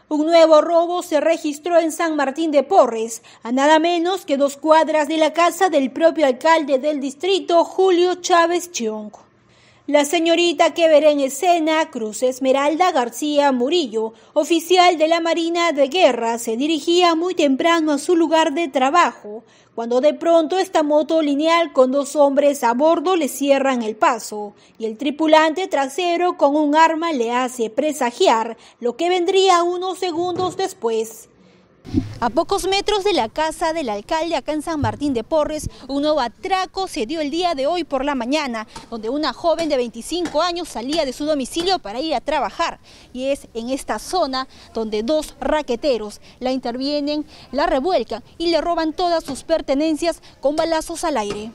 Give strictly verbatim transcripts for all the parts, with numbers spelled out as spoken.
Un nuevo robo se registró en San Martín de Porres, a nada menos que dos cuadras de la casa del propio alcalde del distrito, Julio Chávez Chiong. La señorita que verá en escena, Cruz Esmeralda García Murillo, oficial de la Marina de Guerra, se dirigía muy temprano a su lugar de trabajo, cuando de pronto esta moto lineal con dos hombres a bordo le cierran el paso y el tripulante trasero con un arma le hace presagiar lo que vendría unos segundos después. A pocos metros de la casa del alcalde acá en San Martín de Porres, un nuevo atraco se dio el día de hoy por la mañana, donde una joven de veinticinco años salía de su domicilio para ir a trabajar. Y es en esta zona donde dos raqueteros la intervienen, la revuelcan y le roban todas sus pertenencias con balazos al aire.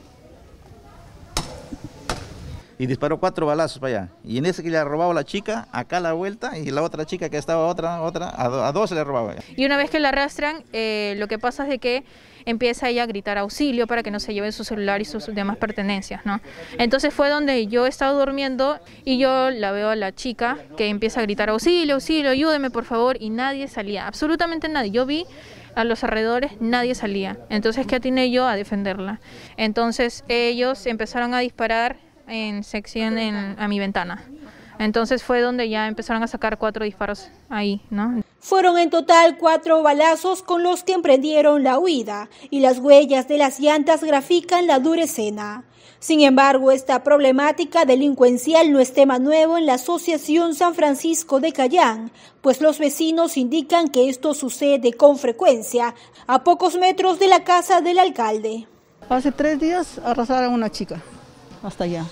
Y disparó cuatro balazos para allá. Y en ese que le ha robado la chica, acá a la vuelta, y la otra chica que estaba otra, otra, a, do, a dos se le robaba. Y una vez que la arrastran, eh, lo que pasa es de que empieza ella a gritar auxilio para que no se lleve su celular y sus demás pertenencias, ¿no? Entonces fue donde yo estaba durmiendo y yo la veo a la chica que empieza a gritar auxilio, auxilio, ayúdeme por favor, y nadie salía, absolutamente nadie. Yo vi a los alrededores, nadie salía. Entonces, ¿qué atiné yo? A defenderla. Entonces ellos empezaron a disparar en sección en, a mi ventana. Entonces fue donde ya empezaron a sacar cuatro disparos ahí, ¿no? Fueron en total cuatro balazos con los que emprendieron la huida y las huellas de las llantas grafican la dura escena. Sin embargo, esta problemática delincuencial no es tema nuevo en la Asociación San Francisco de Cayán, pues los vecinos indican que esto sucede con frecuencia a pocos metros de la casa del alcalde. Hace tres días arrastraron a una chica. Hasta allá,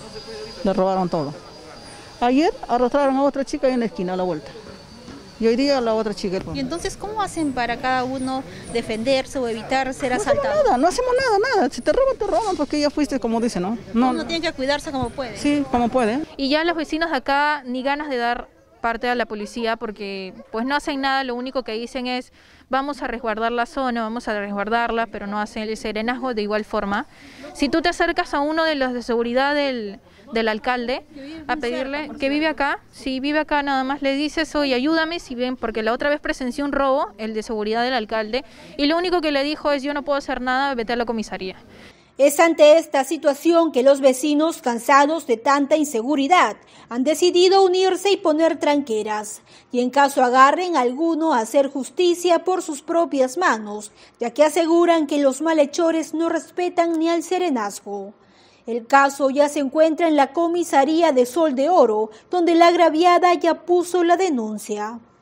le robaron todo. Ayer arrastraron a otra chica en la esquina a la vuelta. Y hoy día a la otra chica. ¿Y entonces cómo hacen para cada uno defenderse o evitar ser no asaltado? Hacemos nada, no hacemos nada, nada. Si te roban, te roban porque ya fuiste, como dice, ¿no? No, uno tiene que cuidarse como puede. Sí, como puede. Y ya los vecinos de acá ni ganas de dar parte a la policía porque pues no hacen nada, lo único que dicen es vamos a resguardar la zona, vamos a resguardarla, pero no hacen el serenazgo de igual forma. Si tú te acercas a uno de los de seguridad del, del alcalde a pedirle que vive acá, si vive acá nada más le dices, oye, ayúdame, si ven, porque la otra vez presenció un robo, el de seguridad del alcalde, y lo único que le dijo es yo no puedo hacer nada, vete a la comisaría. Es ante esta situación que los vecinos, cansados de tanta inseguridad, han decidido unirse y poner tranqueras, y en caso agarren a alguno a hacer justicia por sus propias manos, ya que aseguran que los malhechores no respetan ni al serenazgo. El caso ya se encuentra en la comisaría de Sol de Oro, donde la agraviada ya puso la denuncia.